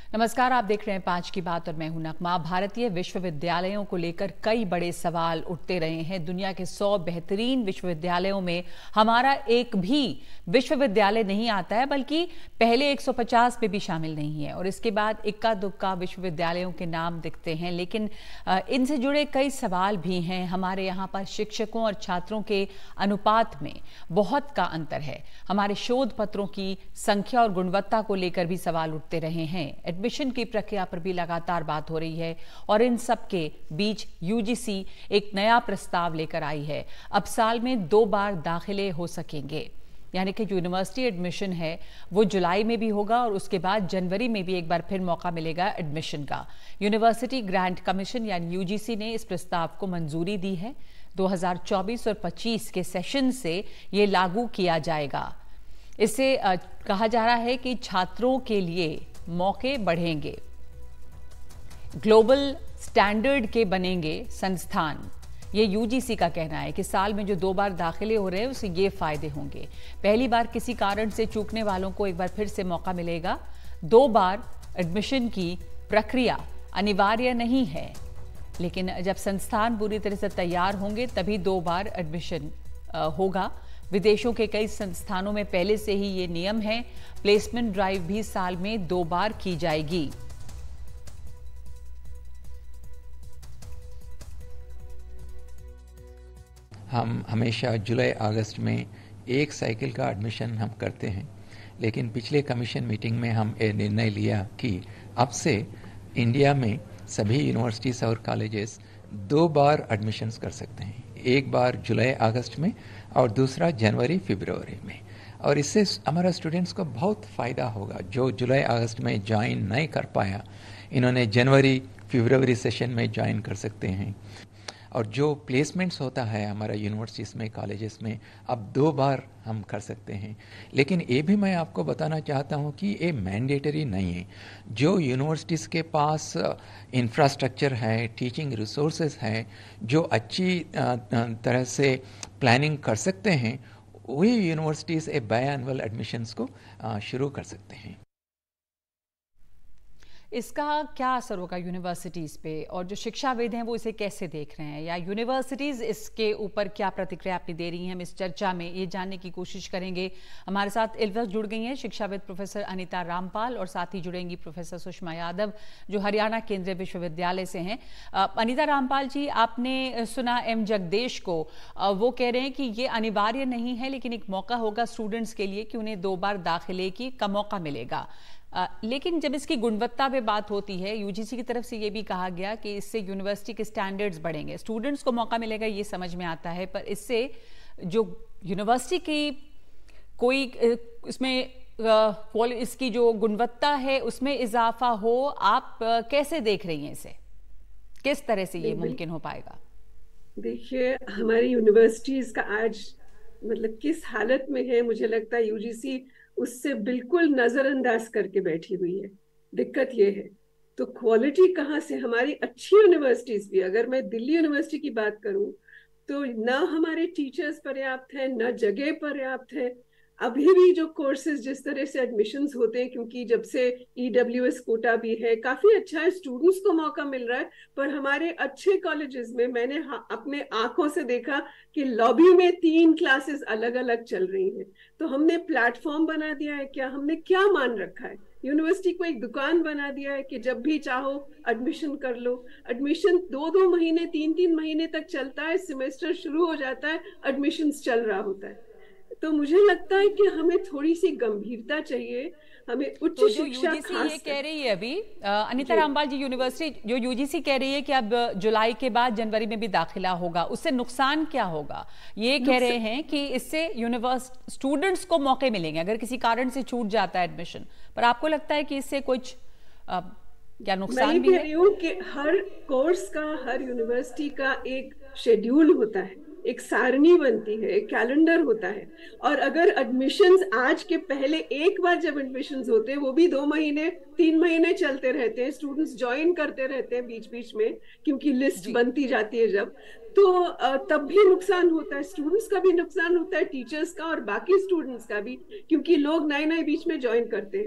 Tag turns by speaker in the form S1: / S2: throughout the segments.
S1: नमस्कार, आप देख रहे हैं 5 की बात और मैं हूं नगमा। भारतीय विश्वविद्यालयों को लेकर कई बड़े सवाल उठते रहे हैं। दुनिया के 100 बेहतरीन विश्वविद्यालयों में हमारा एक भी विश्वविद्यालय नहीं आता है, बल्कि पहले 150 पे भी शामिल नहीं है और इसके बाद इक्का दुक्का विश्वविद्यालयों के नाम दिखते हैं। लेकिन इनसे जुड़े कई सवाल भी हैं। हमारे यहाँ पर शिक्षकों और छात्रों के अनुपात में बहुत का अंतर है। हमारे शोध पत्रों की संख्या और गुणवत्ता को लेकर भी सवाल उठते रहे हैं। एडमिशन की प्रक्रिया पर भी लगातार बात हो रही है और इन सब के बीच यूजीसी एक नया प्रस्ताव लेकर आई है। अब साल में 2 बार दाखिले हो सकेंगे, यानी कि यूनिवर्सिटी एडमिशन है वो जुलाई में भी होगा और उसके बाद जनवरी में भी एक बार फिर मौका मिलेगा एडमिशन का। यूनिवर्सिटी ग्रांट कमीशन यानी यूजीसी ने इस प्रस्ताव को मंजूरी दी है। 2024 और 25 के सेशन से ये लागू किया जाएगा। इससे कहा जा रहा है कि छात्रों के लिए मौके बढ़ेंगे, ग्लोबल स्टैंडर्ड के बनेंगे संस्थान। ये यूजीसी का कहना है कि साल में जो 2 बार दाखिले हो रहे हैं उससे ये फायदे होंगे। पहली बार किसी कारण से चूकने वालों को एक बार फिर से मौका मिलेगा। 2 बार एडमिशन की प्रक्रिया अनिवार्य नहीं है, लेकिन जब संस्थान पूरी तरह से तैयार होंगे तभी 2 बार एडमिशन होगा। विदेशों के कई संस्थानों में पहले से ही ये नियम है। प्लेसमेंट ड्राइव भी साल में 2 बार की जाएगी।
S2: हम हमेशा जुलाई अगस्त में एक साइकिल का एडमिशन हम करते हैं, लेकिन पिछले कमीशन मीटिंग में हम ये निर्णय लिया कि अब से इंडिया में सभी यूनिवर्सिटीज़ और कॉलेजेस 2 बार एडमिशन्स कर सकते हैं। एक बार जुलाई अगस्त में और दूसरा जनवरी फरवरी में। और इससे हमारा स्टूडेंट्स को बहुत फ़ायदा होगा। जो जुलाई अगस्त में ज्वाइन नहीं कर पाया, इन्होंने जनवरी फरवरी सेशन में ज्वाइन कर सकते हैं। और जो प्लेसमेंट्स होता है हमारा यूनिवर्सिटीज़ में, कॉलेजेस में, अब 2 बार हम कर सकते हैं। लेकिन ये भी मैं आपको बताना चाहता हूँ कि ये मैंडेटरी नहीं है। जो यूनिवर्सिटीज़ के पास इंफ्रास्ट्रक्चर है, टीचिंग रिसोर्सेज है, जो अच्छी तरह से प्लानिंग कर सकते हैं, वही universities a biannual admissions को शुरू कर सकते हैं।
S1: इसका क्या असर होगा यूनिवर्सिटीज़ पे, और जो शिक्षाविद हैं वो इसे कैसे देख रहे हैं, या यूनिवर्सिटीज़ इसके ऊपर क्या प्रतिक्रिया अपनी दे रही हैं? हम इस चर्चा में ये जानने की कोशिश करेंगे। हमारे साथ इलवस जुड़ गई हैं शिक्षाविद प्रोफेसर अनीता रामपाल, और साथ ही जुड़ेंगी प्रोफेसर सुषमा यादव जो हरियाणा केंद्रीय विश्वविद्यालय से हैं। अनीता रामपाल जी, आपने सुना एम जगदेश को, वो कह रहे हैं कि ये अनिवार्य नहीं है, लेकिन एक मौका होगा स्टूडेंट्स के लिए कि उन्हें 2 बार दाखिले का मौका मिलेगा। लेकिन जब इसकी गुणवत्ता पे बात होती है, यूजीसी की तरफ से ये भी कहा गया कि इससे यूनिवर्सिटी के स्टैंडर्ड्स बढ़ेंगे, स्टूडेंट्स को मौका मिलेगा, ये समझ में आता है, पर इससे जो यूनिवर्सिटी की कोई इसमें इसकी जो गुणवत्ता है उसमें इजाफा हो, आप कैसे देख रही हैं इसे? किस तरह से ये मुमकिन हो पाएगा?
S3: देखिए, हमारी यूनिवर्सिटीज का आज मतलब किस हालत में है, मुझे लगता है यूजीसी उससे बिल्कुल नजरअंदाज करके बैठी हुई है। दिक्कत ये है, तो क्वालिटी कहाँ से? हमारी अच्छी यूनिवर्सिटीज भी, अगर मैं दिल्ली यूनिवर्सिटी की बात करूं, तो ना हमारे टीचर्स पर्याप्त हैं, ना जगह पर्याप्त है। अभी भी जो कोर्सेज जिस तरह से एडमिशन्स होते हैं, क्योंकि जब से ईडब्ल्यूएस कोटा भी है, काफी अच्छा है, स्टूडेंट्स को मौका मिल रहा है, पर हमारे अच्छे कॉलेजेस में मैंने अपने आंखों से देखा कि लॉबी में 3 क्लासेस अलग अलग चल रही हैं। तो हमने प्लेटफॉर्म बना दिया है क्या? हमने क्या मान रखा है? यूनिवर्सिटी को एक दुकान बना दिया है कि जब भी चाहो एडमिशन कर लो। एडमिशन 2-2 महीने, 3-3 महीने तक चलता है, सेमेस्टर शुरू हो जाता है, एडमिशन्स चल रहा होता है। तो मुझे लगता है कि हमें थोड़ी सी गंभीरता चाहिए, हमें उच्च
S1: तो
S3: शिक्षा खास
S1: ये कह रही है अभी अनीता रामपाल जी, यूनिवर्सिटी जो यूजीसी कह रही है कि अब जुलाई के बाद जनवरी में भी दाखिला होगा, उससे नुकसान क्या होगा? ये कह रहे हैं कि इससे यूनिवर्सिटी स्टूडेंट्स को मौके मिलेंगे अगर किसी कारण से छूट जाता है एडमिशन, पर आपको लगता है कि इससे कुछ क्या नुकसान भी है?
S3: मैं कह रही हूँ कि हर कोर्स का, हर यूनिवर्सिटी का एक शेड्यूल होता है, एक सारणी बनती है, एक कैलेंडर होता है। और अगर एडमिशन्स आज के पहले एक बार जब एडमिशन्स होते हैं, वो भी 2 महीने 3 महीने चलते रहते हैं, स्टूडेंट्स ज्वाइन करते रहते हैं बीच बीच में, क्योंकि लिस्ट बनती जाती है जब, तो तब भी नुकसान होता है, स्टूडेंट्स का भी नुकसान होता है, टीचर्स का और बाकी स्टूडेंट्स का भी, क्योंकि लोग नए नए बीच में ज्वाइन करते हैं।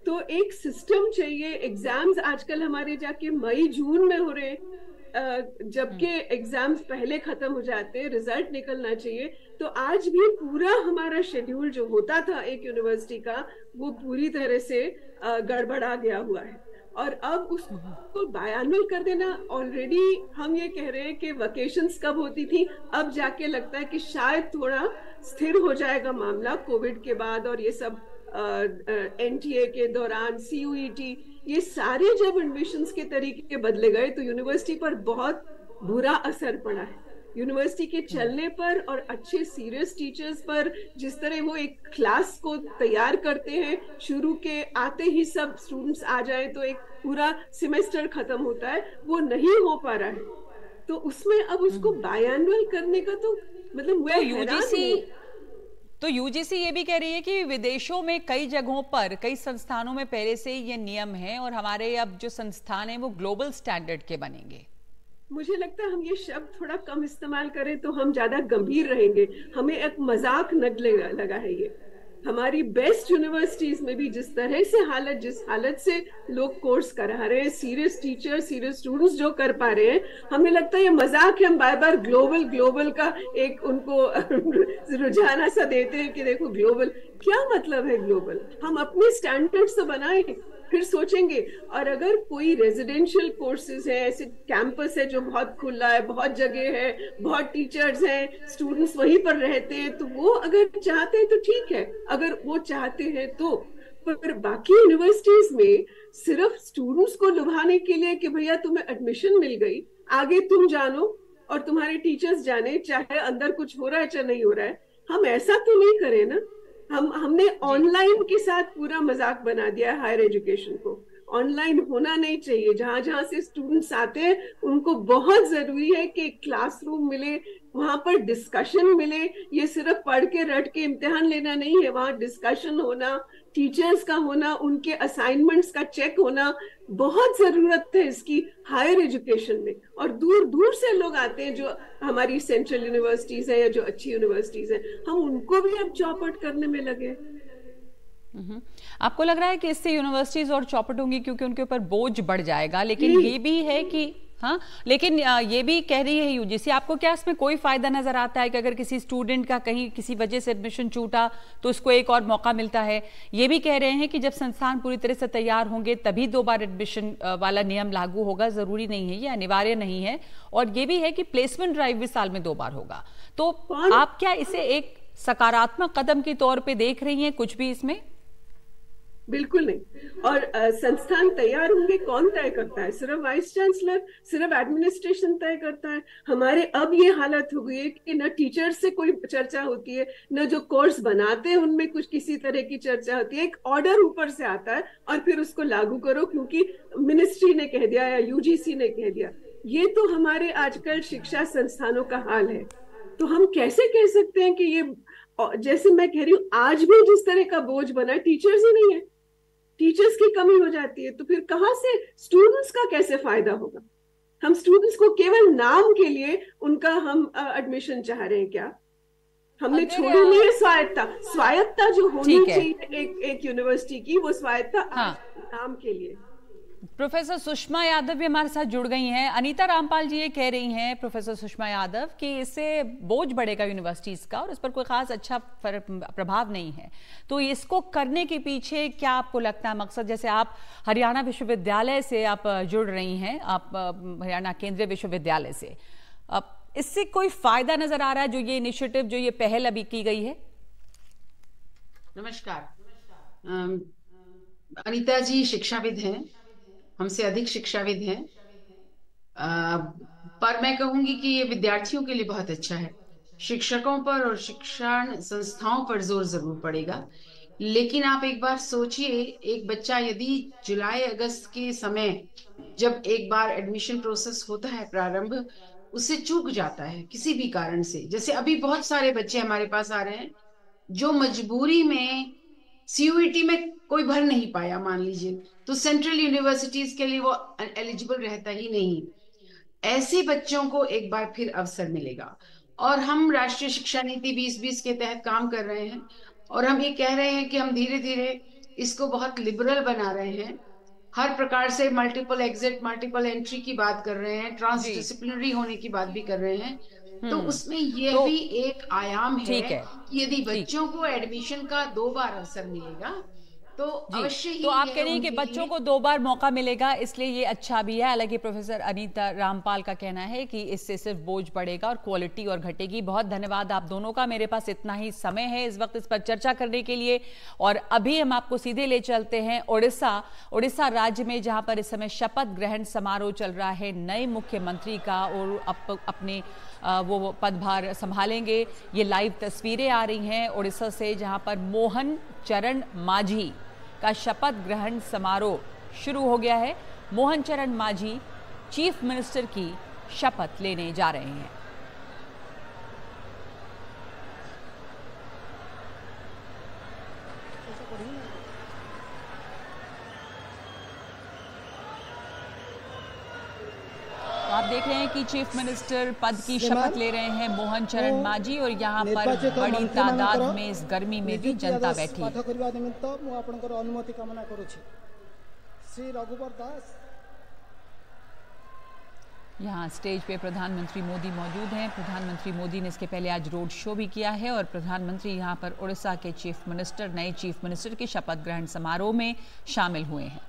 S3: तो एक सिस्टम चाहिए। एग्जाम्स आजकल हमारे जाके मई जून में हो रहे हैं, जबकि एग्जाम्स पहले खत्म हो जाते हैं, रिजल्ट निकलना चाहिए। तो आज भी पूरा हमारा शेड्यूल जो होता था एक यूनिवर्सिटी का, वो पूरी तरह से गड़बड़ा गया हुआ है। और अब उसको बायानुअल कर देना, ऑलरेडी हम ये कह रहे हैं कि वेकेशंस कब होती थी, अब जाके लगता है कि शायद थोड़ा स्थिर हो जाएगा मामला कोविड के बाद, और ये सब एनटीए के दौरान सीयूईटी, ये सारे जब एडमिशंस के तरीके बदले गए तो यूनिवर्सिटी पर बहुत बुरा असर पड़ा है। यूनिवर्सिटी के चलने पर और अच्छे सीरियस टीचर्स पर, जिस तरह वो एक क्लास को तैयार करते हैं, शुरू के आते ही सब स्टूडेंट्स आ जाए तो एक पूरा सेमेस्टर खत्म होता है, वो नहीं हो पा रहा है। तो उसमें अब उसको बायएनुअल करने का तो मतलब
S1: तो यूजीसी ये भी कह रही है कि विदेशों में कई जगहों पर, कई संस्थानों में पहले से ये नियम है और हमारे अब जो संस्थान है वो ग्लोबल स्टैंडर्ड के बनेंगे।
S3: मुझे लगता है हम ये शब्द थोड़ा कम इस्तेमाल करें तो हम ज्यादा गंभीर रहेंगे। हमें एक मजाक न लगा है ये। हमारी बेस्ट यूनिवर्सिटीज में भी जिस तरह से जिस हालत से लोग कोर्स करा रहे हैं, सीरियस टीचर, सीरियस स्टूडेंट्स जो कर पा रहे हैं, हमें लगता है ये मजाक है। हम बार बार ग्लोबल का एक उनको रुझान सा देते हैं कि देखो ग्लोबल, क्या मतलब है ग्लोबल? हम अपने स्टैंडर्ड्स तो बनाए, फिर सोचेंगे। और अगर कोई रेजिडेंशियल कोर्सेज है, ऐसे कैंपस है जो बहुत खुला है, बहुत जगह है, बहुत टीचर्स हैं, स्टूडेंट्स वहीं पर रहते हैं, तो वो अगर चाहते हैं तो ठीक है, अगर वो चाहते हैं तो। पर बाकी यूनिवर्सिटीज में सिर्फ स्टूडेंट्स को लुभाने के लिए कि भैया तुम्हें एडमिशन मिल गई, आगे तुम जानो और तुम्हारे टीचर्स जाने, चाहे अंदर कुछ हो रहा है चाहे नहीं हो रहा है, हम ऐसा तो नहीं करें ना। हमने ऑनलाइन के साथ पूरा मजाक बना दिया है हायर एजुकेशन को। ऑनलाइन होना नहीं चाहिए। जहां जहां से स्टूडेंट्स आते हैं उनको बहुत जरूरी है कि क्लासरूम मिले, वहां पर डिस्कशन मिले। ये सिर्फ पढ़ के रट के इम्तिहान लेना नहीं है, वहां डिस्कशन होना, टीचर्स का होना, उनके असाइनमेंट्स का चेक होना, बहुत जरूरत है इसकी हायर एजुकेशन में। और दूर दूर से लोग आते हैं जो हमारी सेंट्रल यूनिवर्सिटीज है या जो अच्छी यूनिवर्सिटीज है, हम उनको भी अब चौपट करने में लगे।
S1: आपको लग रहा है कि इससे यूनिवर्सिटीज और चौपट होंगी क्योंकि उनके ऊपर बोझ बढ़ जाएगा? लेकिन ये भी है कि हाँ, लेकिन ये भी कह रही है यूजीसी, आपको क्या इसमें कोई फायदा नजर आता है कि अगर किसी स्टूडेंट का कहीं किसी वजह से एडमिशन छूटा तो उसको एक और मौका मिलता है? ये भी कह रहे हैं कि जब संस्थान पूरी तरह से तैयार होंगे तभी 2 बार एडमिशन वाला नियम लागू होगा, जरूरी नहीं है, ये अनिवार्य नहीं है। और ये भी है कि प्लेसमेंट ड्राइव भी साल में 2 बार होगा। तो आप क्या इसे एक सकारात्मक कदम के तौर पर देख रही हैं कुछ भी इसमें?
S3: बिल्कुल नहीं। और संस्थान तैयार होंगे कौन तय करता है? सिर्फ वाइस चांसलर, सिर्फ एडमिनिस्ट्रेशन तय करता है? हमारे अब ये हालत हो गई है कि न टीचर से कोई चर्चा होती है, न जो कोर्स बनाते हैं उनमें कुछ किसी तरह की चर्चा होती है। एक ऑर्डर ऊपर से आता है और फिर उसको लागू करो क्योंकि मिनिस्ट्री ने कह दिया या यूजीसी ने कह दिया। ये तो हमारे आजकल शिक्षा संस्थानों का हाल है। तो हम कैसे कह सकते हैं कि ये, जैसे मैं कह रही हूँ, आज भी जिस तरह का बोझ बना, टीचर्स ही नहीं है, टीचर्स की कमी हो जाती है, तो फिर कहां से स्टूडेंट्स का कैसे फायदा होगा? हम स्टूडेंट्स को केवल नाम के लिए उनका हम एडमिशन चाह रहे हैं क्या? हमने छोड़ी नहीं है स्वायत्ता। स्वायत्ता जो होनी चाहिए एक यूनिवर्सिटी की, वो स्वायत्ता नाम के लिए।
S1: प्रोफेसर सुषमा यादव भी हमारे साथ जुड़ गई हैं। अनीता रामपाल जी ये कह रही हैं, प्रोफेसर सुषमा यादव, कि इससे बोझ बढ़ेगा यूनिवर्सिटीज का और इस पर कोई खास अच्छा प्रभाव नहीं है। तो इसको करने के पीछे क्या आपको लगता है मकसद? जैसे आप हरियाणा विश्वविद्यालय से आप जुड़ रही हैं, आप हरियाणा केंद्रीय विश्वविद्यालय से, अब इससे कोई फायदा नजर आ रहा है जो ये इनिशिएटिव, जो ये पहल अभी की गई है?
S4: नमस्कार। अनीता जी शिक्षाविद हैं, हमसे अधिक शिक्षाविद हैं, पर मैं कहूंगी कि ये विद्यार्थियों के लिए बहुत अच्छा है। शिक्षकों पर और शिक्षण संस्थाओं पर जोर जरूर पड़ेगा, लेकिन आप एक बार सोचिए, एक बच्चा यदि जुलाई अगस्त के समय जब एक बार एडमिशन प्रोसेस होता है प्रारंभ, उससे चूक जाता है किसी भी कारण से, जैसे अभी बहुत सारे बच्चे हमारे पास आ रहे हैं जो मजबूरी में सीयूईटी में कोई भर नहीं पाया मान लीजिए, तो सेंट्रल यूनिवर्सिटीज के लिए वो एलिजिबल रहता ही नहीं। ऐसे बच्चों को एक बार फिर अवसर मिलेगा। और हम राष्ट्रीय शिक्षा नीति 2020 के तहत काम कर रहे हैं और हम ये कह रहे हैं कि हम धीरे धीरे इसको बहुत लिबरल बना रहे हैं, हर प्रकार से मल्टीपल एग्जिट मल्टीपल एंट्री की बात कर रहे हैं, ट्रांस डिसिप्लिनरी होने की बात भी कर रहे हैं, तो उसमें ये भी एक आयाम है कि यदि बच्चों को एडमिशन का 2 बार अवसर मिलेगा तो अवश्य ही,
S1: तो आप कह रही हैं कि बच्चों को 2 बार मौका मिलेगा, इसलिए ये अच्छा भी है। हालांकि प्रोफेसर अनीता रामपाल का कहना है कि इससे सिर्फ बोझ बढ़ेगा और क्वालिटी और घटेगी। बहुत धन्यवाद आप दोनों का। मेरे पास इतना ही समय है इस वक्त इस पर चर्चा करने के लिए, और अभी हम आपको सीधे ले चलते हैं उड़ीसा राज्य में, जहां पर इस समय शपथ ग्रहण समारोह चल रहा है नए मुख्यमंत्री का, और अपने वो पदभार संभालेंगे। ये लाइव तस्वीरें आ रही हैं उड़ीसा से, जहां पर मोहन चरण मांझी का शपथ ग्रहण समारोह शुरू हो गया है। मोहन चरण मांझी चीफ मिनिस्टर की शपथ लेने जा रहे हैं। आप देख रहे हैं कि चीफ मिनिस्टर पद की शपथ ले रहे हैं मोहन चरण मांझी, और यहाँ पर बड़ी तादाद में इस गर्मी में भी जनता बैठी है।
S5: अनुमति कामना करुछि। श्री रघुवर दास।
S1: यहाँ स्टेज पे प्रधानमंत्री मोदी मौजूद हैं। प्रधानमंत्री मोदी ने इसके पहले आज रोड शो भी किया है, और प्रधानमंत्री यहाँ पर उड़ीसा के चीफ मिनिस्टर, नए चीफ मिनिस्टर के शपथ ग्रहण समारोह में शामिल हुए हैं।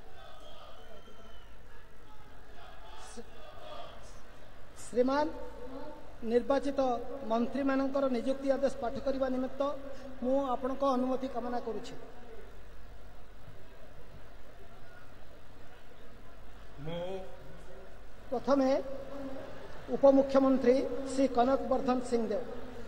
S5: श्रीमान निर्वाचित मंत्री मानकर नियुक्ति आदेश पाठ करने निमित्त मु आपण को अनुमति कामना करुछि। प्रथमे उपमुख्यमंत्री श्री कनकवर्धन सिंह देव।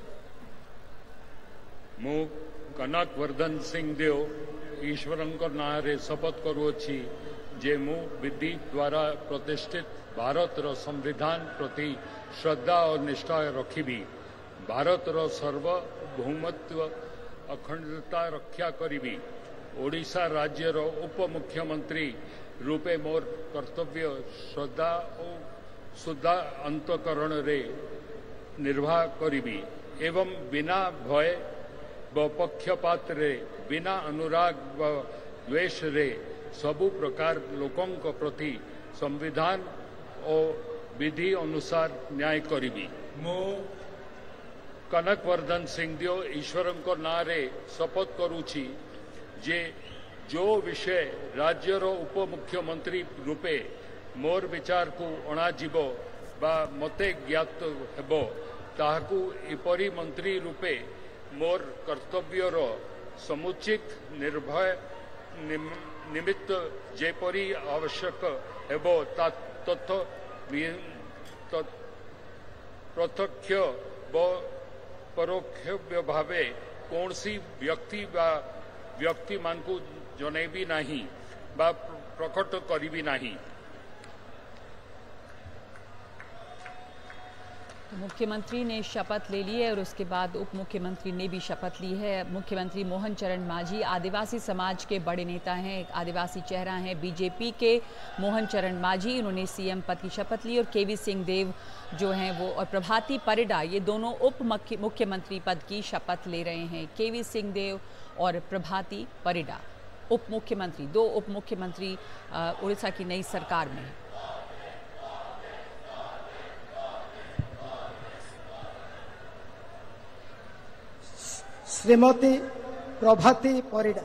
S6: मु कनकवर्धन सिंह देव ईश्वरंकर नारे शपथ करुछि जे मु विधि द्वारा प्रतिष्ठित भारतर संविधान प्रति श्रद्धा और निष्ठा रखिबी, भारतर सार्वभौमत्व अखंडता रक्षा करिबी, ओडिशा राज्यर उपमुख्यमंत्री रूपे मोर कर्तव्य श्रद्धा और शुद्धा अंतकरण रे निर्वाह करिबी, एवं बिना भय व पक्षपात रे, बिना अनुराग व द्वेष रे सबु प्रकार लोकों प्रति संविधान और विधि अनुसार न्याय करिबी। मो कनकवर्धन सिंह देव ईश्वरंको नारे शपथ करुछि जे जो विषय राज्यर उपमुख्यमंत्री रूपे मोर विचार को अणाजिब बा मते ज्ञात हेबो ताहाकू एपरी मंत्री रूपे मोर कर्तव्यर समुचित निर्भय निमित्त जेपरी आवश्यक हेबो तथा प्रत्यक्ष व परोक्ष भावे कौन सी व्यक्ति मान को जनैबी नहीं बा प्रकट करिबी नहीं।
S1: तो मुख्यमंत्री ने शपथ ले ली है, और उसके बाद उप मुख्यमंत्री ने भी शपथ ली है। मुख्यमंत्री मोहन चरण मांझी आदिवासी समाज के बड़े नेता हैं, एक आदिवासी चेहरा हैं बीजेपी के मोहन चरण मांझी, उन्होंने सीएम पद की शपथ ली, और केवी सिंह देव जो हैं वो, और प्रभाती परिडा, ये दोनों उप मुख्यमंत्री पद की शपथ ले रहे हैं। केवी सिंह देव और प्रभाती परिडा उप मुख्यमंत्री, 2 उप मुख्यमंत्री उड़ीसा की नई सरकार में है।
S5: श्रीमती प्रभाती परिडा।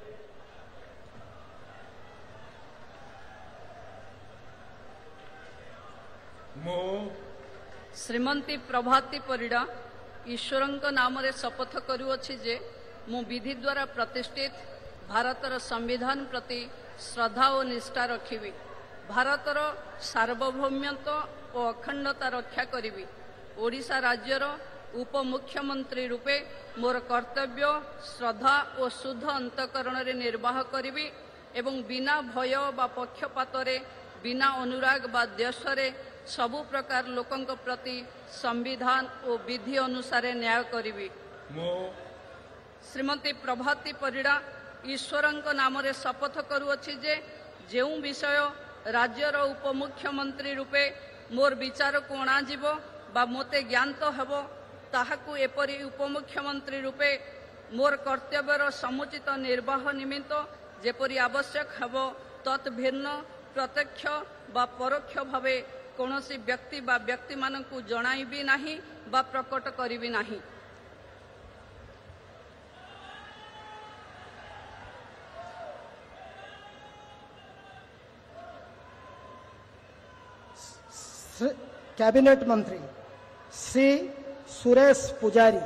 S6: मो
S7: श्रीमती प्रभाती परिडा ईश्वरंक नाम रे शपथ करुअछि जे मु विधि द्वारा प्रतिष्ठित भारतर संविधान प्रति श्रद्धा और निष्ठा रखिबी, भारतर सार्वभौमत्व और अखंडता रक्षा करिबी, ओडिशा राज्यर उपमुख्यमंत्री रूपे मोर कर्तव्य श्रद्धा और शुद्ध अंतकरण रे निर्वाह करिबी, एवं बिना भय बा पक्षपात रे, बिना अनुराग बा द्वेष रे सबु प्रकार लोकों प्रति संविधान और विधि अनुसार न्याय करिबी। श्रीमती प्रभाती परिडा ईश्वरंक नाम रे शपथ करुअछि जे जेउ विषय राज्यर उपमुख्यमंत्री रूपे मोर विचार को अणाजिब बा मोते ज्ञात हेबो ताहाकू एपरी उपमुख्यमंत्री रूपे मोर कर्तव्यर समुचित निर्वाह निमित्त जेपरि आवश्यक हेबो तत् भिन्न प्रत्यक्ष बा परोक्ष भावे कौनसी व्यक्ति बा व्यक्ति मानकु जणाइबी नाही बा प्रकट करिबी नाही।
S5: कैबिनेट मंत्री श्री सुरेश पुजारी।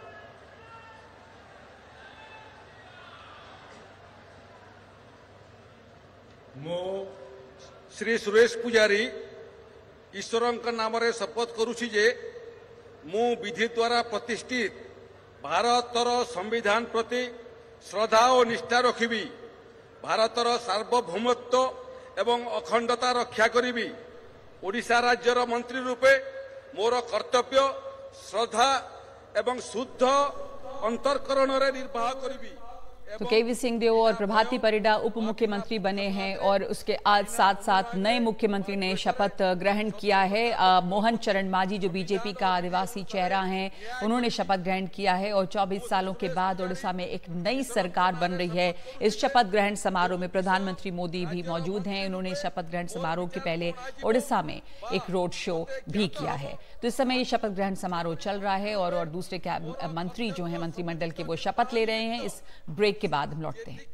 S8: मो श्री सुरेश पुजारी ईश्वरंक नाम रे शपथ करुछि जे मु विधि द्वारा प्रतिष्ठित भारतर संविधान प्रति श्रद्धा और निष्ठा रखिबी, भारतर सार्वभौमत्व एवं अखंडता रक्षा करिबी, ओडिशा राज्यर मंत्री रूपे मोर कर्तव्य श्रद्धा एवं शुद्ध अंतरकरण रे निर्वाह करिबी।
S1: तो केवी सिंहदेव और प्रभाती परिडा उप मुख्यमंत्री बने हैं और उसके आज साथ साथ नए मुख्यमंत्री ने शपथ ग्रहण किया है। मोहन चरण मांझी जो बीजेपी का आदिवासी चेहरा हैं, उन्होंने शपथ ग्रहण किया है और 24 सालों के बाद ओडिशा में एक नई सरकार बन रही है। इस शपथ ग्रहण समारोह में प्रधानमंत्री मोदी भी मौजूद हैं। उन्होंने शपथ ग्रहण समारोह के पहले ओडिशा में एक रोड शो भी किया है। तो इस समय ये शपथ ग्रहण समारोह चल रहा है और दूसरे मंत्री जो हैं मंत्रिमंडल के वो शपथ ले रहे हैं। इस ब्रेक के बाद हम लौटते हैं।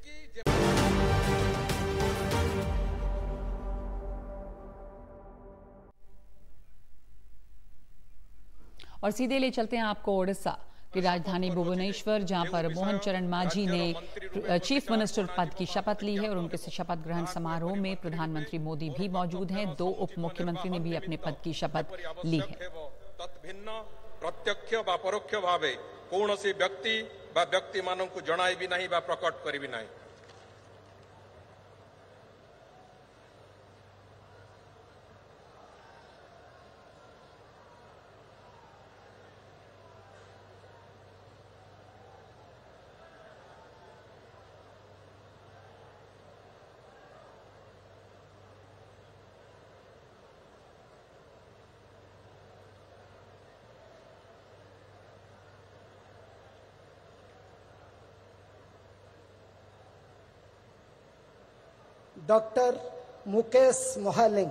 S1: और सीधे ले चलते हैं आपको ओडिशा की राजधानी भुवनेश्वर, जहां पर मोहन चरण मांझी ने चीफ मिनिस्टर पद की शपथ ली है और उनके शपथ ग्रहण समारोह में प्रधानमंत्री मोदी भी मौजूद हैं। 2 उप मुख्यमंत्री ने भी अपने पद की शपथ ली है।
S8: तत्भिन्न प्रत्यक्ष व परोक्ष भावे कौनसी व्यक्ति बा व्यक्ति मानक जणाइबी नहीं बा प्रकट करिबी नहीं।
S5: डॉक्टर मुकेश महालिंग।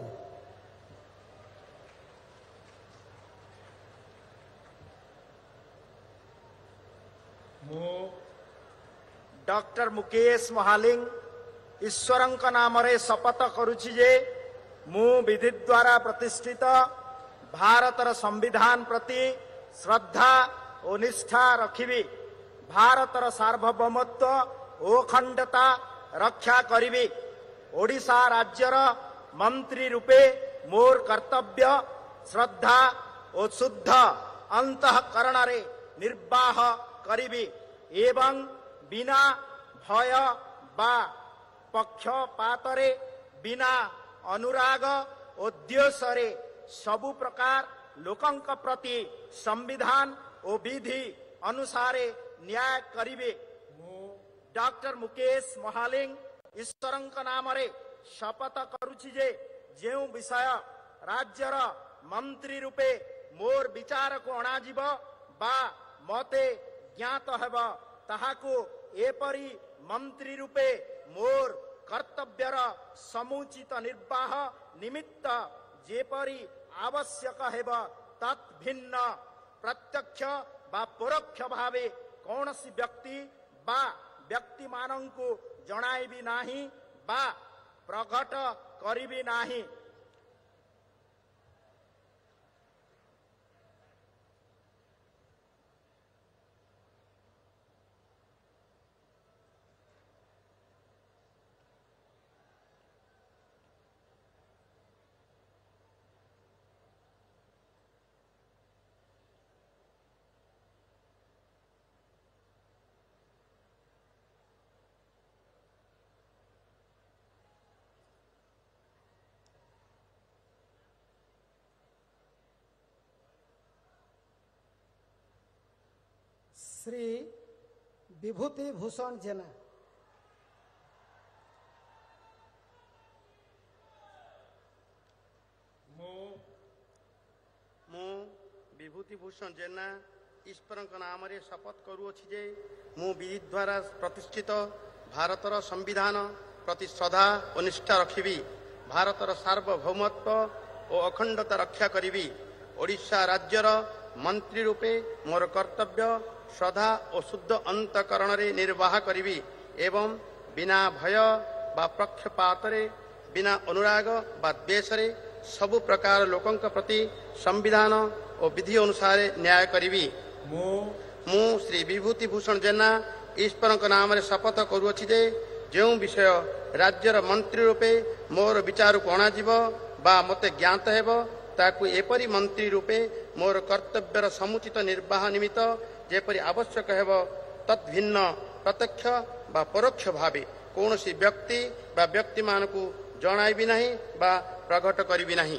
S9: डॉक्टर मुकेश महालिंग ईश्वरंक नाम रे शपथ करुछि जे मु विधि द्वारा प्रतिष्ठित भारतर संविधान प्रति श्रद्धा और निष्ठा रखिबी, भारतर सार्वभौमत्व और अखंडता रक्षा करिबी, ओडिशा राज्यर मंत्री रूपे मोर कर्तव्य श्रद्धा और शुद्ध अंतःकरण रे निर्वाह करिबी एवं बिना भय बा पक्षपात रे बिना अनुराग और द्वेष रे सबु प्रकार लोकंक प्रति संविधान और विधि अनुसारे न्याय करिबे। डॉक्टर मुकेश महालिंग ईश्वरंक नाम रे शपथ करुछि जे जेउ विषय राज्यर मंत्री रूपे मोर विचार को अणाजिब बा मते ज्ञात हेब ताहाको एपरी मंत्री रूपे मोर कर्तव्यर समुचित निर्वाह निमित्त जेपरी आवश्यक हेब तत् भिन्न प्रत्यक्ष बा परोक्ष भावे कौनसी व्यक्ति बा व्यक्ति मानंकु जणाइबी नाही बा प्रकट करिबी नाही।
S5: श्री विभूति भूषण जेना।
S9: मु विभूति भूषण जेना ईश्वरंक नाम रे शपथ करूछि जे मु विधि द्वारा प्रतिष्ठित भारतर संविधान प्रति श्रद्धा और निष्ठा रखिबी, भारतर सार्वभौमत्व और अखंडता रक्षा करी, ओडिशा राज्यर मंत्री रूपे मोर कर्तव्य श्रद्धा और शुद्ध अंतकरण रे निर्वाह करी एवं बिना भय बा पक्षपात रे, बिना अनुराग बा द्वेष रे सबु प्रकार लोकंक प्रति संविधान और विधि अनुसार न्याय करी। मु श्री विभूति भूषण जेना ईश्वर नाम रे शपथ करुअछि जे जो विषय राज्यर मंत्री रूपे मोर विचार को अणाजिब बा मते ज्ञात हेब ताकू एपरी मंत्री रूपे मोर कर्तव्यर समुचित निर्वाह निमित्त जेपरी आवश्यक हेब तद्भिन्न प्रत्यक्ष बा परोक्ष भावे कौनसी व्यक्ति बा व्यक्ति मान को जणाइबी नहीं बा प्रकट करिबी नहीं।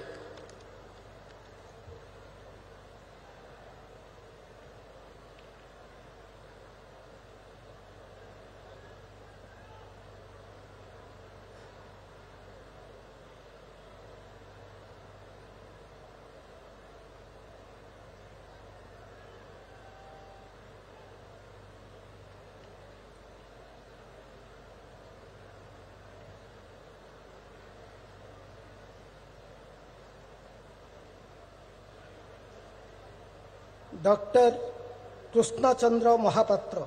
S5: डॉक्टर कृष्णचंद्र महापात्र।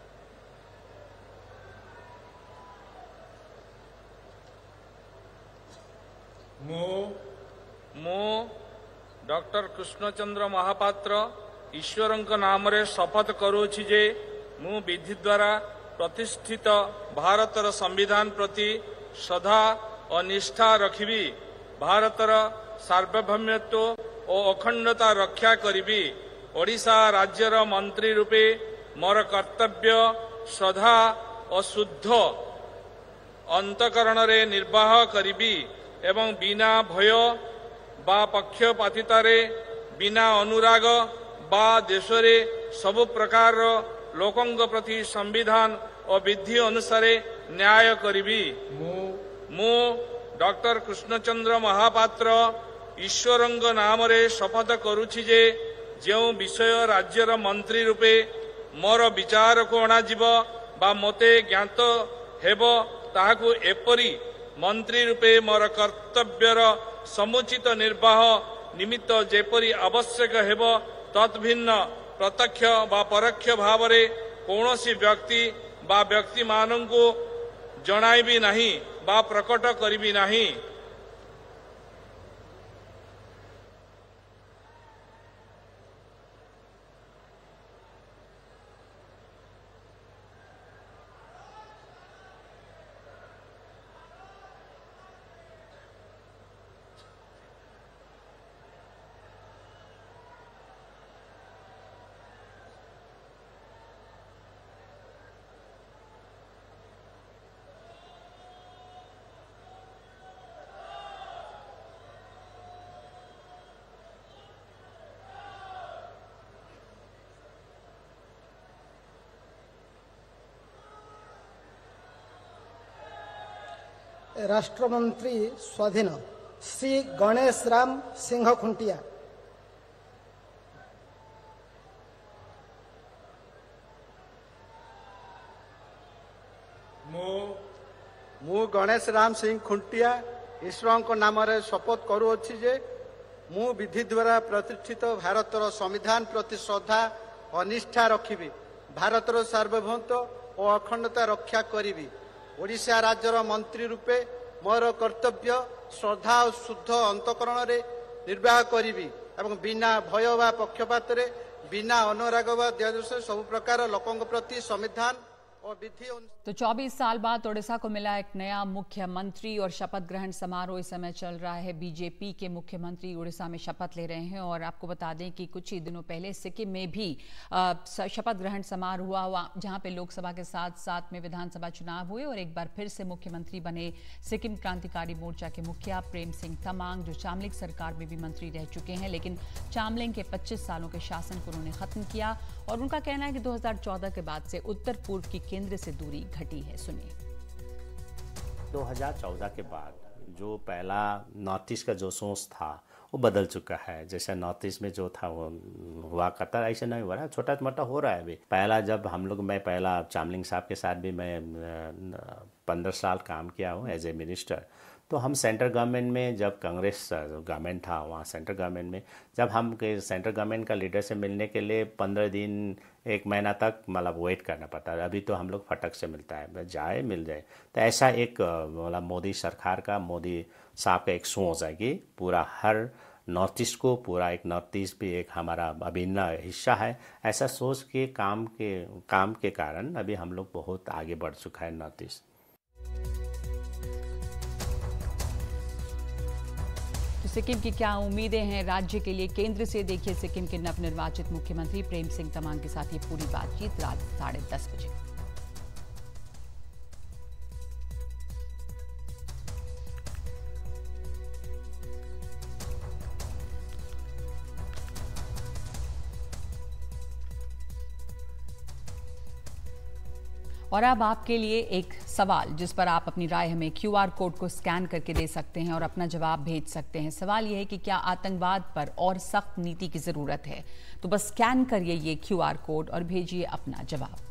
S6: मु डॉक्टर कृष्णचंद्र महापात्र ईश्वरंक नाम रे शपथ करुछि जे मु विधि द्वारा प्रतिष्ठित भारतर संविधान प्रति श्रद्धा और निष्ठा रखिबी, भारतर सार्वभौमत्व और अखंडता रक्षा करी, ओडिशा राज्यर मंत्री रूपे मोर कर्तव्य श्रद्धा और शुद्ध अंतकरण रे निर्वाह करी एवं बिना भय बा पक्षपातितारे, बिना अनुराग बा देशरे सबु प्रकार लोकंक प्रति संविधान और विधि अनुसार न्याय करी। मु डॉक्टर कृष्णचंद्र महापात्र ईश्वरंग नाम रे शपथ करुछि जे जो विषय राज्यर मंत्री रूपे मोर विचार को अणाजिब बा मते ज्ञात हेब ताहाकू एपरी मंत्री रूपे मोर कर्तव्यर समुचित निर्वाह निमित्त जेपरी आवश्यक हेब तद्भिन्न प्रत्यक्ष बा परोक्ष भाव रे कौनसी व्यक्ति बा व्यक्ति मानंकु जणाइबी नहीं बा प्रकट करिबी नहीं।
S5: राष्ट्रमंत्री स्वाधीन श्री गणेश राम सिंह खुंटिया।
S9: मु गणेश राम सिंह खुंटिया ईश्वर को नाम रे शपथ करुअछि जे मु विधि द्वारा प्रतिष्ठित भारतर संविधान प्रति श्रद्धा और निष्ठा रखिबी, भारतर सार्वभौमत्व और अखंडता रक्षा करी, ओडिशा राज्यर मंत्री रूपे मोर कर्तव्य श्रद्धा और शुद्ध अंतकरण रे निर्वाह करी एवं बिना भय व पक्षपात रे, बिना अनुराग व द्वेष सब प्रकार लोकों प्रति संविधान और विधि।
S1: तो 24 साल बाद ओडिशा को मिला एक नया मुख्यमंत्री और शपथ ग्रहण समारोह इस समय चल रहा है। बीजेपी के मुख्यमंत्री ओडिशा में शपथ ले रहे हैं और आपको बता दें कि कुछ ही दिनों पहले सिक्किम में भी शपथ ग्रहण समारोह हुआ, जहां पे लोकसभा के साथ साथ में विधानसभा चुनाव हुए और एक बार फिर से मुख्यमंत्री बने सिक्किम क्रांतिकारी मोर्चा के मुखिया प्रेम सिंह तमांग, जो चामलिंग सरकार में भी मंत्री रह चुके हैं, लेकिन चामलिंग के 25 सालों के शासन को उन्होंने खत्म किया और उनका कहना है कि 2014 के बाद से उत्तर पूर्व की केंद्र से दूरी घटी है। सुनिए।
S10: 2014 के बाद जो पहला नॉर्थ ईस्ट का जो सोच था वो बदल चुका है। जैसे नॉर्थ ईस्ट में जो था वो हुआ करता, ऐसा नहीं हो रहा, छोटा मोटा हो रहा है अभी। पहला जब मैं पहला चामलिंग साहब के साथ भी मैं 15 साल काम किया हूँ एज ए मिनिस्टर। तो हम सेंट्रल गवर्नमेंट में, जब कांग्रेस गवर्नमेंट था वहाँ सेंट्रल गवर्नमेंट में, जब हम सेंट्रल गवर्नमेंट का लीडर से मिलने के लिए 15 दिन 1 महीना तक मतलब वेट करना पड़ता है। अभी तो हम लोग फटक से मिलता है, जाए मिल जाए। तो ऐसा एक मतलब मोदी सरकार का, मोदी साहब का एक सोच है कि पूरा हर नॉर्थ ईस्ट को, पूरा एक नॉर्थ ईस्ट भी एक हमारा अभिन्न हिस्सा है। ऐसा सोच के काम के कारण अभी हम लोग बहुत आगे बढ़ चुका है नॉर्थ ईस्ट।
S1: तो सिक्किम की क्या उम्मीदें हैं राज्य के लिए, केंद्र से देखिए सिक्किम के नवनिर्वाचित मुख्यमंत्री प्रेम सिंह तमांग के साथ ये पूरी बातचीत रात 10:30 बजे। और अब आपके लिए एक सवाल जिस पर आप अपनी राय हमें QR कोड को स्कैन करके दे सकते हैं और अपना जवाब भेज सकते हैं। सवाल यह है कि क्या आतंकवाद पर और सख्त नीति की जरूरत है? तो बस स्कैन करिए ये QR कोड और भेजिए अपना जवाब।